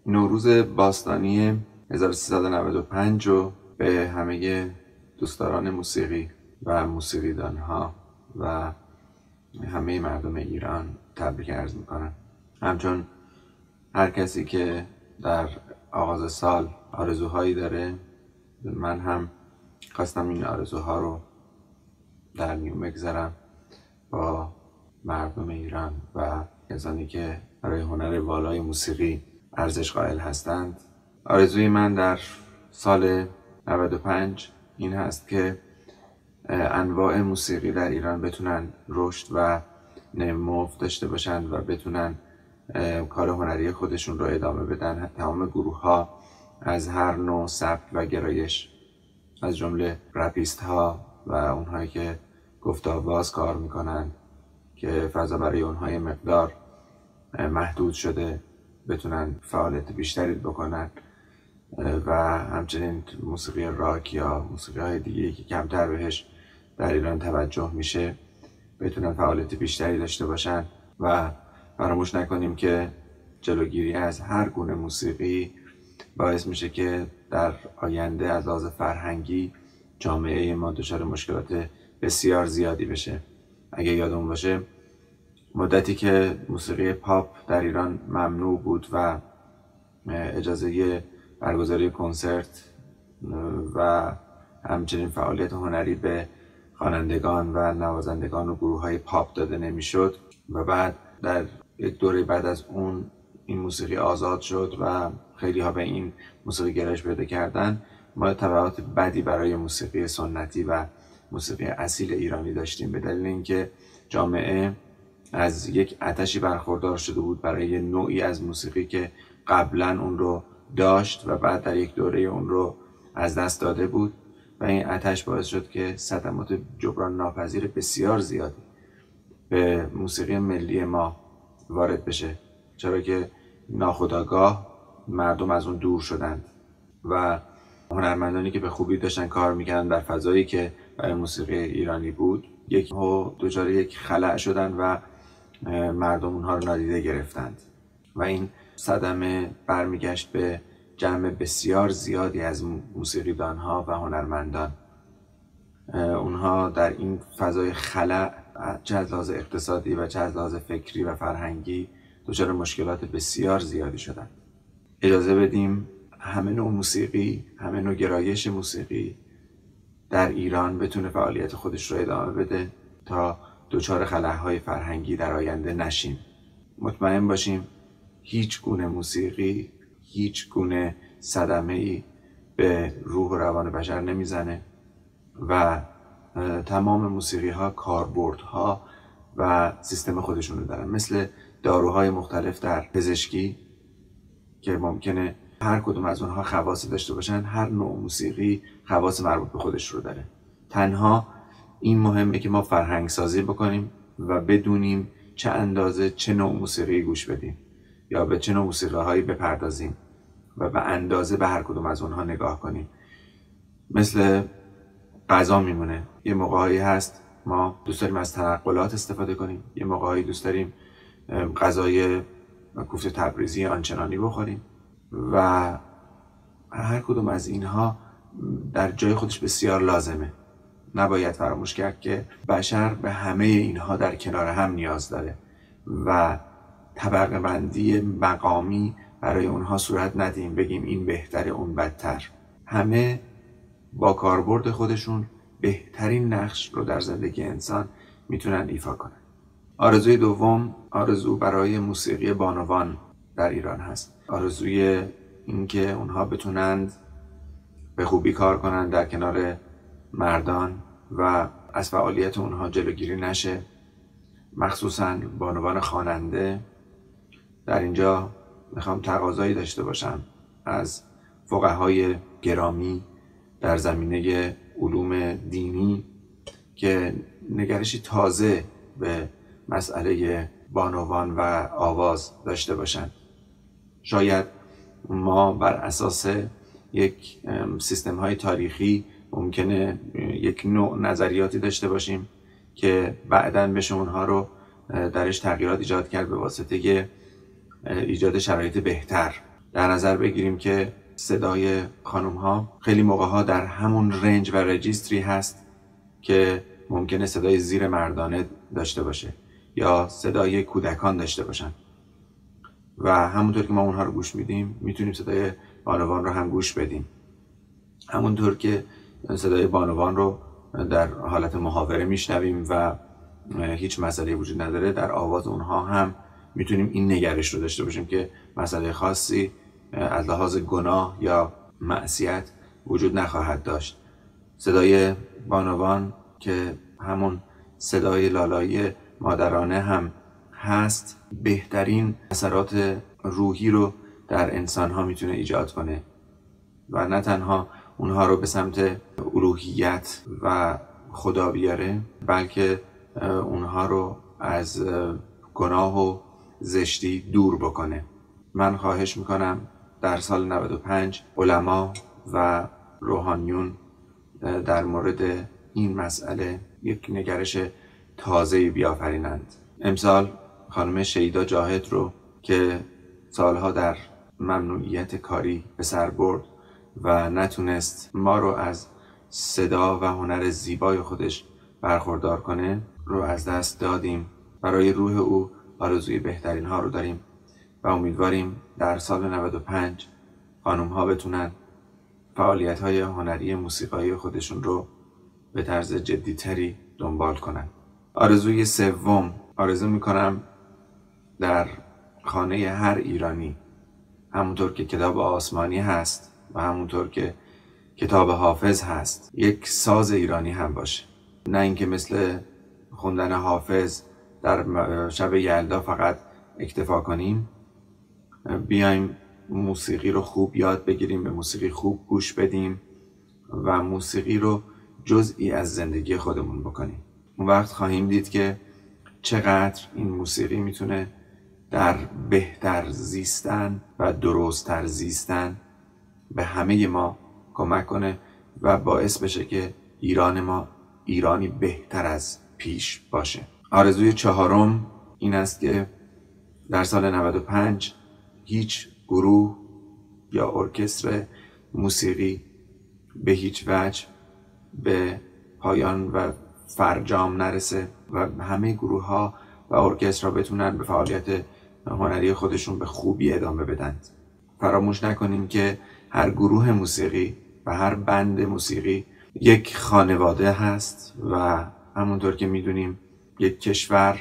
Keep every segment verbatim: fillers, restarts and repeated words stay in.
نوروز باستانی هزار و سیصد و نود و پنج رو به همه دوستداران موسیقی و موسیقیدانها و همه مردم ایران تبریک عرض میکنم. همچون هر کسی که در آغاز سال آرزوهایی داره، من هم خواستم این آرزوها رو در میون بگذارم با مردم ایران و کسانی که برای هنر والای موسیقی ارزش قائل هستند. آرزوی من در سال نود و پنج این هست که انواع موسیقی در ایران بتونن رشد و نمو داشته باشند و بتونن کار هنری خودشون رو ادامه بدن. تمام گروه ها از هر نوع سبک و گرایش، از جمله رپیست ها و اونهایی که گفت‌وآواز کار میکنن که فضا برای اونهای مقدار محدود شده، بتونن فعالیت بیشتری بکنن و همچنین موسیقی راک یا موسیقی های دیگه که کمتر بهش در ایران توجه میشه بتونن فعالیت بیشتری داشته باشن. و فراموش نکنیم که جلوگیری از هر گونه موسیقی باعث میشه که در آینده از لحاظ فرهنگی جامعه ما دچار مشکلات بسیار زیادی بشه. اگه یادمون باشه مدتی که موسیقی پاپ در ایران ممنوع بود و اجازه برگزاری کنسرت و همچنین فعالیت هنری به خوانندگان و نوازندگان و گروه های پاپ داده نمیشد و بعد در یک دوره بعد از اون این موسیقی آزاد شد و خیلی ها به این موسیقی گرایش پیدا کردن، ما تبعات بدی برای موسیقی سنتی و موسیقی اصیل ایرانی داشتیم، به دلیل اینکه جامعه از یک آتشی برخوردار شده بود برای نوعی از موسیقی که قبلا اون رو داشت و بعد در یک دوره اون رو از دست داده بود و این آتش باعث شد که صدمات جبران ناپذیر بسیار زیادی به موسیقی ملی ما وارد بشه، چرا که ناخودآگاه مردم از اون دور شدند و هنرمندانی که به خوبی داشتن کار میکردن در فضایی که برای موسیقی ایرانی بود یک ها دچار یک خلأ شدن و مردم اونها رو نادیده گرفتند و این صدمه برمیگشت به جمع بسیار زیادی از موسیقیدانها و هنرمندان. اونها در این فضای خلأ چه از لحاظ اقتصادی و چه از لحاظ فکری و فرهنگی دچار مشکلات بسیار زیادی شدند. اجازه بدیم همه نوع موسیقی، همه نوع گرایش موسیقی در ایران بتونه فعالیت خودش رو ادامه بده تا دچار خلاهای فرهنگی در آینده نشیم. مطمئن باشیم هیچ گونه موسیقی، هیچ گونه صدمه‌ای به روح و روان بشر نمیزنه و تمام موسیقی ها کاربردها و سیستم خودشون رو دارن، مثل داروهای مختلف در پزشکی که ممکنه هر کدوم از اونها خواصی داشته باشن. هر نوع موسیقی خواص مربوط به خودش رو داره. تنها این مهمه که ما فرهنگ سازی بکنیم و بدونیم چه اندازه چه نوع موسیقی گوش بدیم یا به چه نوع موسیقی هایی بپردازیم و به اندازه به هر کدوم از اونها نگاه کنیم. مثل غذا میمونه، یه موقعی هست ما دوست داریم از تنقلات استفاده کنیم، یه موقعی دوست داریم غذای کوفته تبریزی آنچنانی بخوریم و هر کدوم از اینها در جای خودش بسیار لازمه. نباید فراموش کرد که بشر به همه اینها در کنار هم نیاز داره و طبقه بندی مقامی برای اونها صورت ندیم بگیم این بهتره اون بدتر. همه با کاربرد خودشون بهترین نقش رو در زندگی انسان میتونن ایفا کنن. آرزوی دوم آرزو برای موسیقی بانوان در ایران هست. آرزوی اینکه اونها بتونند به خوبی کار کنند در کنار مردان و از فعالیت اونها جلوگیری نشه، مخصوصاً بانوان خواننده. در اینجا میخوام تقاضایی داشته باشم از فقهای گرامی در زمینه علوم دینی که نگرشی تازه به مسئله بانوان و آواز داشته باشند. شاید ما بر اساس یک سیستم های تاریخی ممکنه یک نوع نظریاتی داشته باشیم که بعداً بشه اونها رو درش تغییرات ایجاد کرد به واسطه ایجاد شرایط بهتر. در نظر بگیریم که صدای خانم ها خیلی موقع ها در همون رنج و رجیستری هست که ممکنه صدای زیر مردانه داشته باشه یا صدای کودکان داشته باشن و همونطور که ما اونها رو گوش میدیم میتونیم صدای بانوان رو هم گوش بدیم. همونطور که صدای بانوان رو در حالت محاوره میشنویم و هیچ مسئله وجود نداره، در آواز اونها هم میتونیم این نگرش رو داشته باشیم که مسئله خاصی از لحاظ گناه یا معصیت وجود نخواهد داشت. صدای بانوان که همون صدای لالایی مادرانه هم هست، بهترین اثرات روحی رو در انسان ها میتونه ایجاد کنه و نه تنها اونها رو به سمت الوهیت و خدا بیاره، بلکه اونها رو از گناه و زشتی دور بکنه. من خواهش میکنم در سال نود و پنج علما و روحانیون در مورد این مسئله یک نگرش تازه‌ای بیافرینند. امسال خانم شیدا جاهد رو که سالها در ممنوعیت کاری به سر برد و نتونست ما رو از صدا و هنر زیبای خودش برخوردار کنه رو از دست دادیم. برای روح او آرزوی بهترین ها رو داریم و امیدواریم در سال نود و پنج خانم ها بتونن فعالیت های هنری موسیقایی خودشون رو به طرز جدیتری دنبال کنن. آرزوی سوم، آرزو میکنم در خانه هر ایرانی، همونطور که کتاب آسمانی هست و همونطور که کتاب حافظ هست، یک ساز ایرانی هم باشه. نه اینکه مثل خوندن حافظ در شب یلدا فقط اکتفا کنیم، بیایم موسیقی رو خوب یاد بگیریم، به موسیقی خوب گوش بدیم و موسیقی رو جزئی از زندگی خودمون بکنیم. اون وقت خواهیم دید که چقدر این موسیقی میتونه در بهتر زیستن و درست‌تر زیستن به همه ما کمک کنه و باعث بشه که ایران ما ایرانی بهتر از پیش باشه. آرزوی چهارم این است که در سال نود و پنج هیچ گروه یا ارکستر موسیقی به هیچ وجه به پایان و فرجام نرسه و همه گروه ها و ارکسترها بتونن به فعالیت هنری خودشون به خوبی ادامه بدن. فراموش نکنیم که هر گروه موسیقی و هر بند موسیقی یک خانواده هست و همونطور که میدونیم یک کشور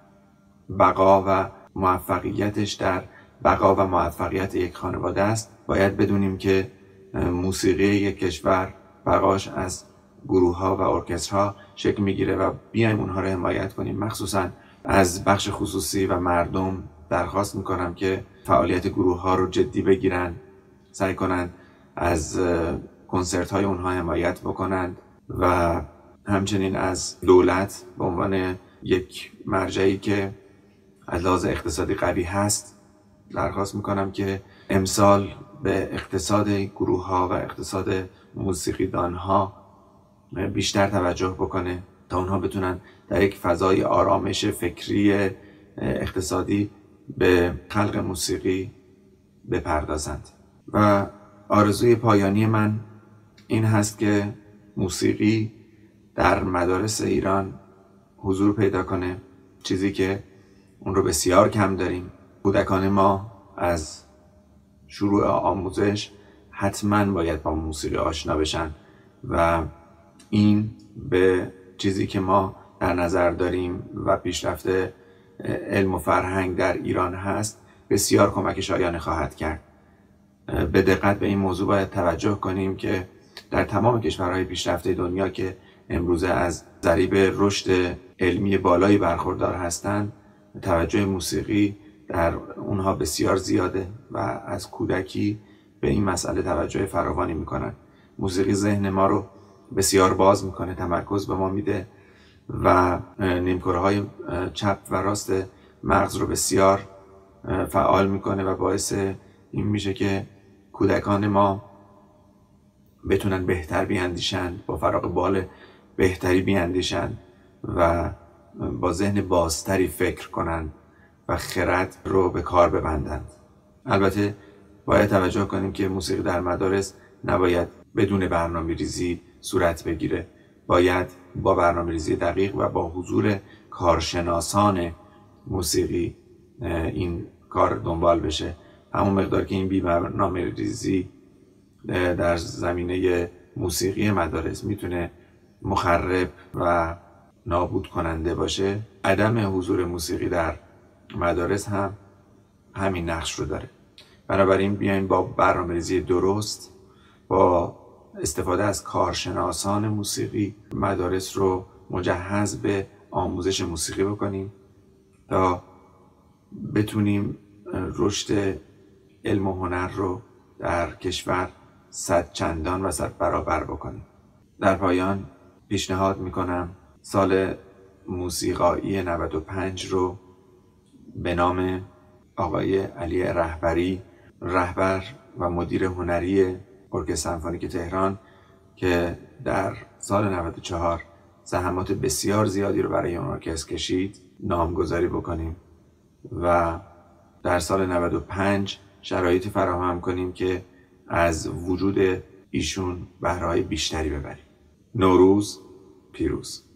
بقا و موفقیتش در بقا و موفقیت یک خانواده است. باید بدونیم که موسیقی یک کشور بقاش از گروه ها و ارکسترها شکل میگیره و بیایم اونها رو حمایت کنیم. مخصوصا از بخش خصوصی و مردم درخواست میکنم که فعالیت گروه ها رو جدی بگیرن، سعی کنن از کنسرت های اونها حمایت بکنند و همچنین از دولت به عنوان یک مرجعی که از لحاظ اقتصادی قوی هست درخواست میکنم که امسال به اقتصاد گروه ها و اقتصاد موسیقیدان ها بیشتر توجه بکنه تا اونها بتونن در یک فضای آرامش فکری اقتصادی به خلق موسیقی بپردازند. و آرزوی پایانی من این هست که موسیقی در مدارس ایران حضور پیدا کنه، چیزی که اون رو بسیار کم داریم. کودکان ما از شروع آموزش حتما باید با موسیقی آشنا بشن و این به چیزی که ما در نظر داریم و پیشرفت علم و فرهنگ در ایران هست بسیار کمک شایانه خواهد کرد. به دقت به این موضوع باید توجه کنیم که در تمام کشورهای پیشرفته دنیا که امروزه از ضریب رشد علمی بالایی برخوردار هستند، توجه موسیقی در اونها بسیار زیاده و از کودکی به این مسئله توجه فراوانی میکنن. موسیقی ذهن ما رو بسیار باز میکنه، تمرکز به ما میده و نیمکره‌های چپ و راست مغز رو بسیار فعال میکنه و باعث این میشه که کودکان ما بتونن بهتر بیاندیشن، با فراغ بال بهتری بیاندیشن و با ذهن بازتری فکر کنن و خرد رو به کار ببندند. البته باید توجه کنیم که موسیقی در مدارس نباید بدون برنامه ریزی صورت بگیره. باید با برنامه ریزی دقیق و با حضور کارشناسان موسیقی این کار دنبال بشه. همون مقدار که این بی برنامه ریزی در زمینه موسیقی مدارس میتونه مخرب و نابود کننده باشه، عدم حضور موسیقی در مدارس هم همین نقش رو داره. بنابراین بیاین با برنامه‌ریزی درست، با استفاده از کارشناسان موسیقی، مدارس رو مجهز به آموزش موسیقی بکنیم تا بتونیم رشد علم و هنر رو در کشور صد چندان و صد برابر بکنیم. در پایان پیشنهاد میکنم سال موسیقایی نود و پنج رو به نام آقای علی رهبری، رهبر و مدیر هنری ارکستر سمفونیک تهران که در سال نود و چهار زحمات بسیار زیادی رو برای اون ارکستر کشید نامگذاری بکنیم و در سال نود و پنج شرایطی فراهم کنیم که از وجود ایشون بهره‌های بیشتری ببریم. نوروز پیروز.